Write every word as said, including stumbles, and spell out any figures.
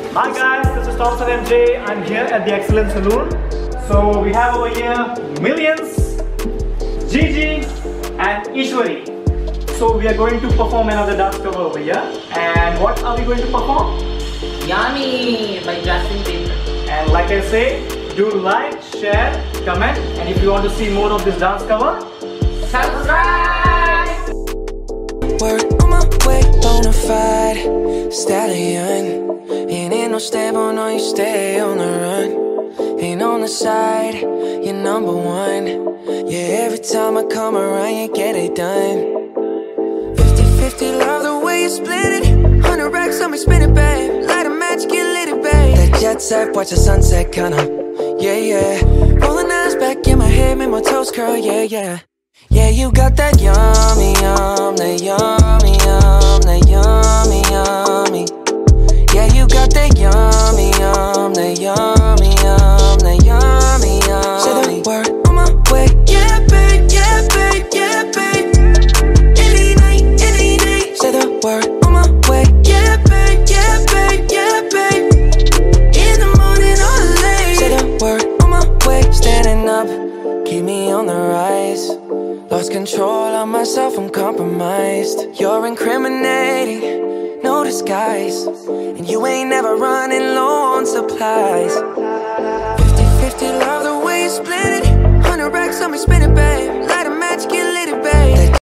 Hi guys, this is Thompson M J. I'm here at the Excellence Saloon. So we have over here Millions, Gigi and Ishwari. So we are going to perform another dance cover over here. And what are we going to perform? Yummy by Justin Bieber. And like I say, do like, share, comment, and if you want to see more of this dance cover, subscribe! Word on my way, bonafide stallion. Ain't in no stable, no, you stay on the run. Ain't on the side, you're number one. Yeah, every time I come around, you get it done. Fifty fifty, love the way you split it. Hundred racks on me, spin it, babe. Light a match, get lit, babe. That jet set, watch the sunset, kinda. Yeah, yeah. Rolling eyes back in my head, make my toes curl, yeah, yeah. Yeah, you got that yummy, yum, that yummy, yum, that yummy, yummy. Yeah, you got that yummy, yum, that yummy, yum, that yummy, yummy. Say the word on my way, yeah, babe, yeah, babe, yeah, babe. Any night, any day. Say the word on my way, yeah, babe, yeah, babe, yeah, babe. In the morning or late. Say the word on my way, standing up, keep me on the rise. Lost control of myself, I'm compromised. You're incriminating, no disguise. And you ain't never running low on supplies. Fifty fifty, love the way you split it. Hundred racks on me, spin it, babe. Light a match, get lit, babe. That